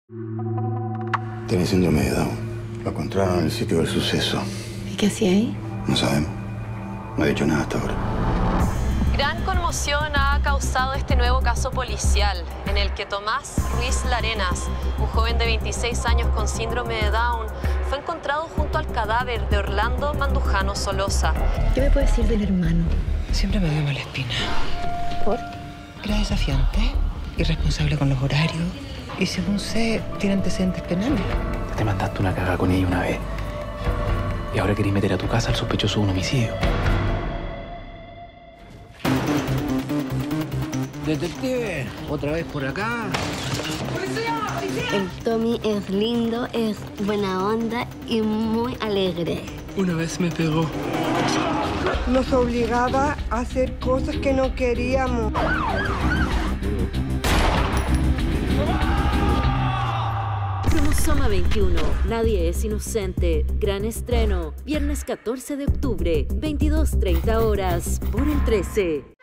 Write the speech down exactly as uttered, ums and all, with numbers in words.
Tiene síndrome de Down. Lo encontraron en el sitio del suceso. ¿Y qué hacía ahí? No sabemos. No ha dicho nada hasta ahora. Gran conmoción ha causado este nuevo caso policial en el que Tomás Ruiz Larenas, un joven de veintiséis años con síndrome de Down, fue encontrado junto al cadáver de Orlando Mandujano Solosa. ¿Qué me puede decir del hermano? Siempre me dio mala espina. ¿Por? Era desafiante, irresponsable con los horarios y, según sé, tiene antecedentes penales. Te mandaste una cagada con ella una vez y ahora querés meter a tu casa al sospechoso de un homicidio. Detective, otra vez por acá. El Tommy es lindo, es buena onda y muy alegre. Una vez me pegó. Nos obligaba a hacer cosas que no queríamos. Cromosoma veintiuno. Nadie es inocente. Gran estreno. Viernes catorce de octubre, veintidós treinta horas, por el trece.